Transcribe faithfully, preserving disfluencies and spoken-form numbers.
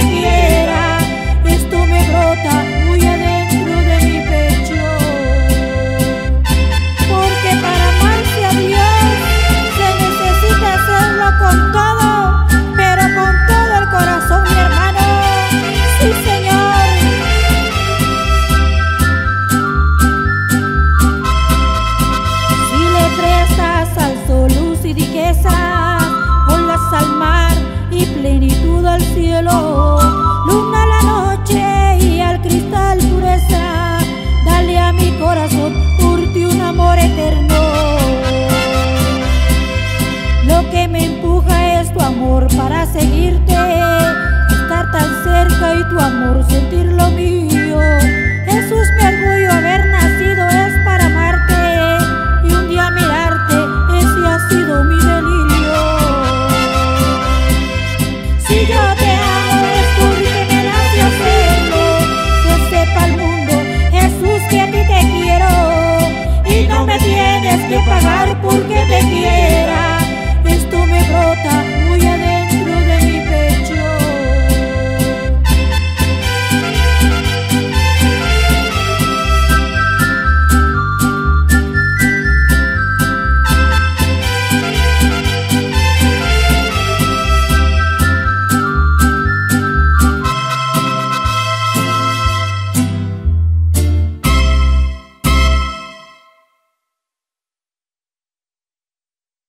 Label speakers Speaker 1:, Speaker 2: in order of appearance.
Speaker 1: quiera, esto me brota muy adentro de mi pecho. Porque para amarse a Dios se necesita hacerlo con todo, pero con todo el corazón, mi hermano. Sí, Señor. Si le prestas al sol luz y riqueza, olas al mar y plenitud al cielo, luna a la noche y al cristal pureza, dale a mi corazón por ti un amor eterno. Lo que me empuja es tu amor para seguirte, estar tan cerca y tu amor sentir lo mío.